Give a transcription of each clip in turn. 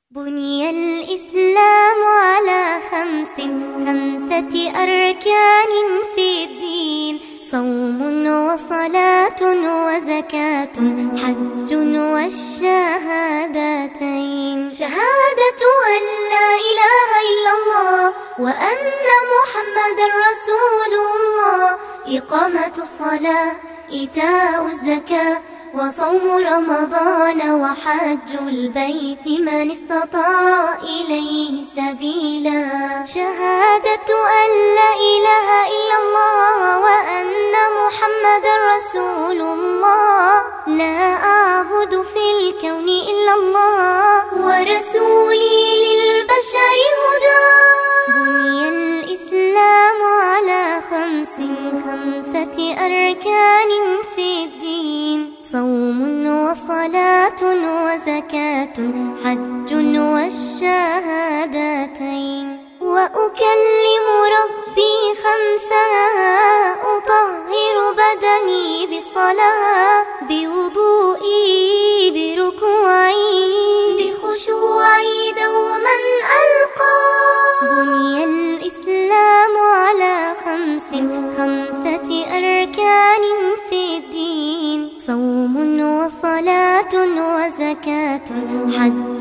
بني الإسلام على خمسة أركان في الدين: صوم وصلاة وزكاة حج والشهادتين. شهادة أن لا إله إلا الله وأن محمد رسول الله، إقامة الصلاة، إيتاء الزكاة، وصوم رمضان وحج البيت من استطاع إليه سبيلا. شهادة أن لا إله إلا الله وأن محمد رسول الله، لا أعبد في الكون إلا الله ورسولي للبشر هدى. بني الإسلام على خمسة أركان في الدين: صوم وصلاة وزكاة حج والشهادتين. وأكلم ربي خمسا: أطهر بدني بصلاة، بوضوئي، بركوعي، بخشوعي دوما ألقى. بني الإسلام على خمسة أركان في الدين: صوم وصلاة وزكاة حج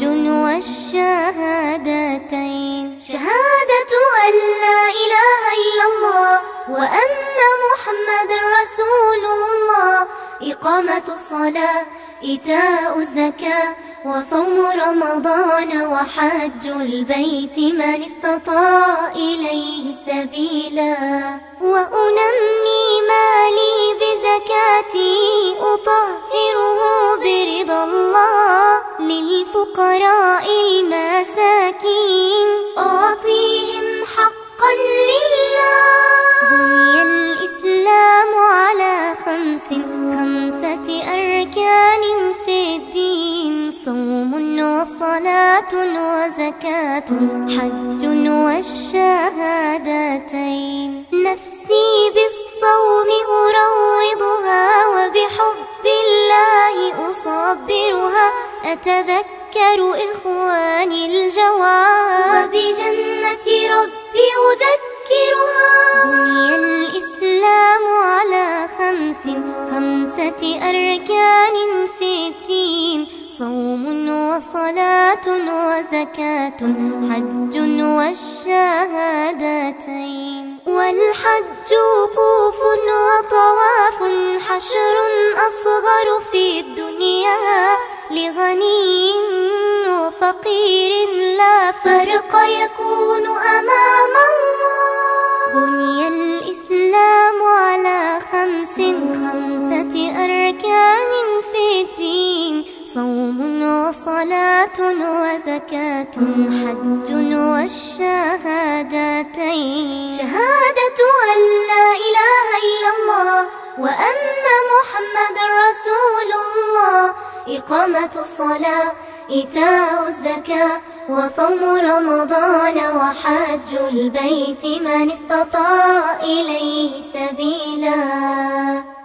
والشهادتين. شهادة أن لا إله إلا الله وأن محمد رسول الله، إقامة الصلاة، إيتاء الزكاة، وصوم رمضان وحج البيت من استطاع إليه سبيلا. وأنمي مالي بزكاتي، أطهره برضا الله، للفقراء المساكين أعطيهم حقا لله. بني الإسلام على خمسة أركان في الدين: صوم وصلاة وزكاة حج والشهادتين. نفسي بالصوم أروضها، وبحب الله أصبرها، أتذكر إخواني الجواب، وبجنة ربي أذكرها. بني الإسلام على خمسة أركان في الدين: صوم وصلاة وزكاة حج والشهادتين. والحج وقوف وطواف، حشر أصغر في الدنيا، لغني وفقير لا فرق يكون أمام الله. بني الإسلام على خمسة أركان في الدين: صوم وصلاة وزكاة حج والشهادتين. شهادة أن لا إله إلا الله وأن محمد رسول الله، إقامة الصلاة، إيتاء الزكاة، وصوم رمضان وحج البيت من استطاع إليه سبيلا.